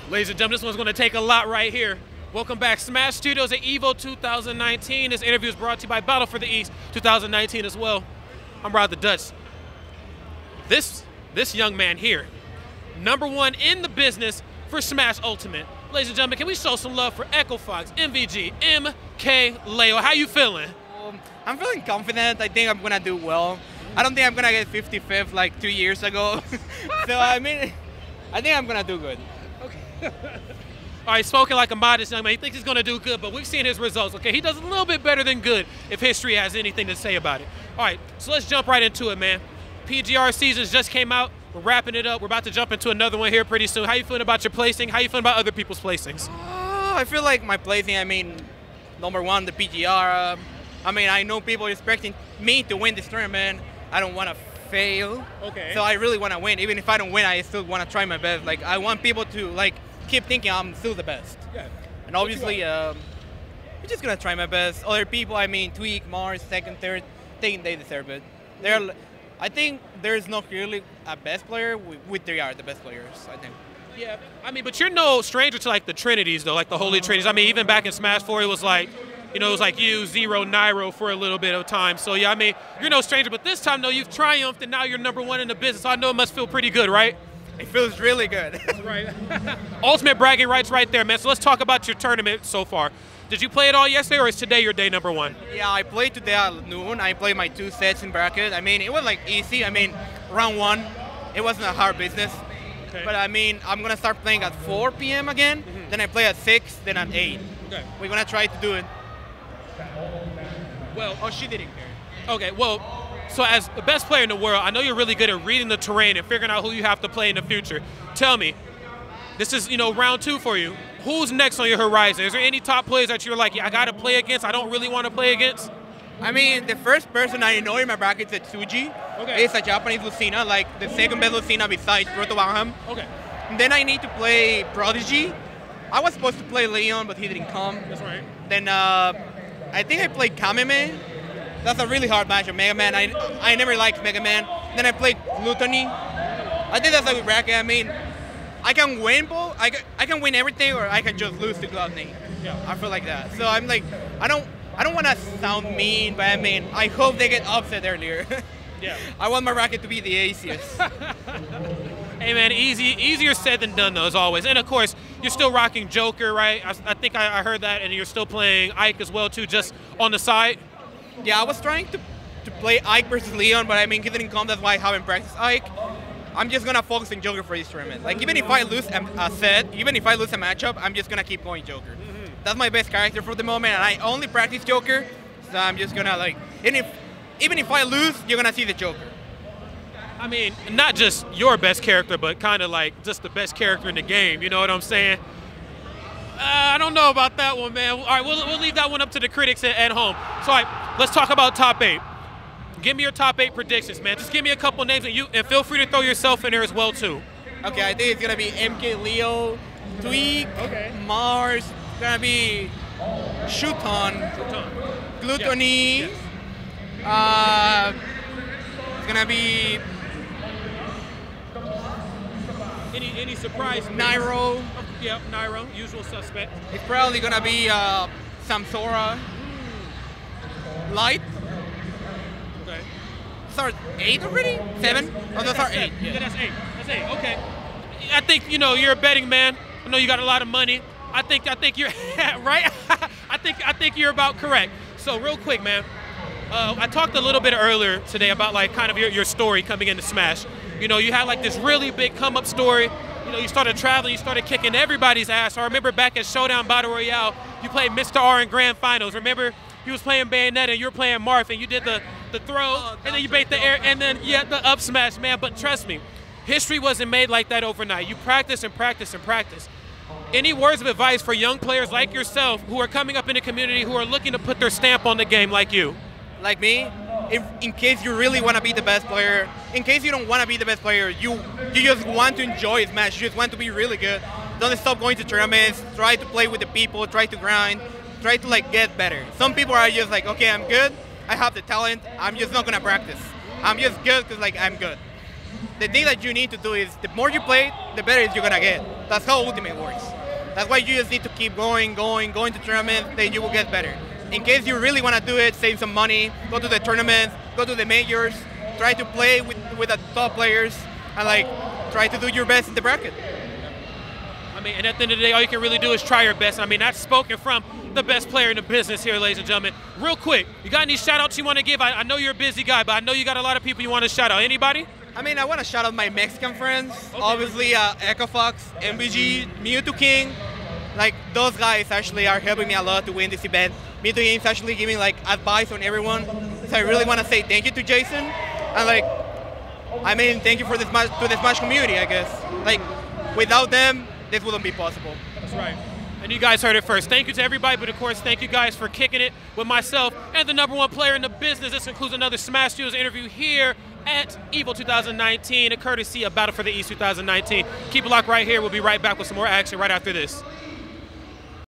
Ladies and gentlemen, this one's going to take a lot right here. Welcome back, Smash Studios at EVO 2019. This interview is brought to you by Battle for the East 2019 as well. I'm Rod the Dutch. This young man here, #1 in the business for Smash Ultimate. Ladies and gentlemen, can we show some love for Echo Fox, MVG, MKLeo? How you feeling? I'm feeling confident. I think I'm gonna do well. I don't think I'm gonna get 55th like 2 years ago. So I mean, I think I'm gonna do good. Okay. All right, spoken like a modest young man. He thinks he's going to do good, but we've seen his results. Okay, he does a little bit better than good if history has anything to say about it. All right, so let's jump right into it, man. PGR seasons just came out. We're wrapping it up. We're about to jump into another one here pretty soon. How you feeling about your placing? How you feeling about other people's placings? I feel like my placing, I mean, #1, the PGR. I mean, I know people are expecting me to win this tournament. I don't want to fail. Okay. So I really want to win. Even if I don't win, I still want to try my best. Like, I want people to, like, keep thinking I'm still the best. Yeah. And obviously, I'm just going to try my best. Other people, I mean, Tweak, Mars, second, third, I think they deserve it. I think there's not really a best player. They are the best players, I think. Yeah, I mean, but you're no stranger to, like, the Trinities, though, like the Holy Trinities. I mean, even back in Smash 4, it was like, you know, it was like you, Zero, Nairo for a little bit of time. So, yeah, I mean, you're no stranger. But this time, though, you've triumphed, and now you're #1 in the business. So I know it must feel pretty good, right? It feels really good. Right. Ultimate bragging rights right there, man. So let's talk about your tournament so far. Did you play it all yesterday, or is today your day #1? Yeah, I played today at noon. I played my 2 sets in bracket. I mean, it was like easy. I mean, round 1, it wasn't a hard business. Okay. But I mean, I'm gonna start playing at 4 p.m. again. Then I play at 6, then at 8. Okay. We're gonna try to do it. Well, Oh, she didn't care. okay, well, so as the best player in the world, I know you're really good at reading the terrain and figuring out who you have to play in the future. Tell me, this is, you know, round 2 for you. Who's next on your horizon? Is there any top players that you're like, yeah, I got to play against, I don't really want to play against? I mean, the first person I know in my bracket is Tsuji. Okay. It's a Japanese Lucina, like the second best Lucina besides Proto Banham. Okay. And then I need to play Prodigy. I was supposed to play Leon, but he didn't come. That's right. Then I think I played Kameme. That's a really hard match of Mega Man. I never liked Mega Man. Then I played Gluttony. I think that's a good bracket. I mean, I can win both. I can win everything, or I can just lose to Gluttony. Yeah. I feel like that. So I'm like, I don't want to sound mean, but I mean, I hope they get upset earlier. Yeah. I want my bracket to be the easiest. Hey, man, easier said than done, though, as always. And, of course, you're still rocking Joker, right? I think I heard that, and you're still playing Ike as well, too, just on the side. Yeah, I was trying to play Ike versus Leon, but I mean, he didn't come. That's why I haven't practiced Ike. I'm just gonna focus on Joker for this tournament. Like, even if I lose a set, even if I lose a matchup, I'm just gonna keep going Joker. That's my best character for the moment, and I only practice Joker, so I'm just gonna, like, even if I lose, you're gonna see the Joker. I mean, not just your best character, but kind of like just the best character in the game. You know what I'm saying? I don't know about that one, man. All right, we'll leave that one up to the critics at home. So, all right, let's talk about top 8. Give me your top 8 predictions, man. Just give me a couple names, and feel free to throw yourself in there as well, too. Okay, I think it's gonna be MKLeo, Tweak, Okay. Mars, gonna be Shuton, Gluttony, it's gonna be Any surprise? Nairo. Yep, Nairo, usual suspect. It's probably gonna be Samsora. Light. Okay. Start 8 already? 7? Oh, those are 8. Yeah, that's 8. That's 8. Okay. I think, you know, you're a betting man. I know you got a lot of money. I think you're right. I think you're about correct. So real quick, man. I talked a little bit earlier today about, like, kind of your story coming into Smash. You know, you had like this really big come-up story. You know, you started traveling, you started kicking everybody's ass. I remember back at Showdown Battle Royale, you played Mr. R in Grand Finals. Remember, he was playing Bayonetta and you were playing Marth, and you did the throw, and then you bait the air, and then the up smash, man. But trust me, history wasn't made like that overnight. You practice and practice and practice. Any words of advice for young players like yourself who are coming up in the community, who are looking to put their stamp on the game like you? Like me, in case you really want to be the best player, in case you don't want to be the best player, you just want to enjoy Smash, you just want to be really good, don't stop going to tournaments, try to play with the people, try to grind, try to, like, get better. Some people are just like, okay, I'm good, I have the talent, I'm just not going to practice. I'm just good because, like, I'm good. The thing that you need to do is the more you play, the better you're going to get. That's how Ultimate works. That's why you just need to keep going to tournaments, then you will get better. In case you really want to do it, save some money, go to the tournaments, go to the majors, try to play with the top players, and like try to do your best in the bracket. I mean, and at the end of the day, all you can really do is try your best. I mean, that's spoken from the best player in the business here, ladies and gentlemen. Real quick, you got any shout-outs you want to give? I know you're a busy guy, but I know you got a lot of people you want to shout out. Anybody? I mean, I want to shout out my Mexican friends. Okay. Obviously, Echo Fox, MVG, Mewtwo King. Like, those guys actually are helping me a lot to win this event. Mewtwo King is actually giving, like, advice on everyone. So I really want to say thank you to Jason. And, like, I mean, thank you for this match, to the Smash community, I guess. Like, without them, this wouldn't be possible. That's right. And you guys heard it first. Thank you to everybody, but of course, thank you guys for kicking it with myself and the #1 player in the business. This includes another Smash Studios interview here at EVO 2019, a courtesy of Battle for the East 2019. Keep it locked right here. We'll be right back with some more action right after this.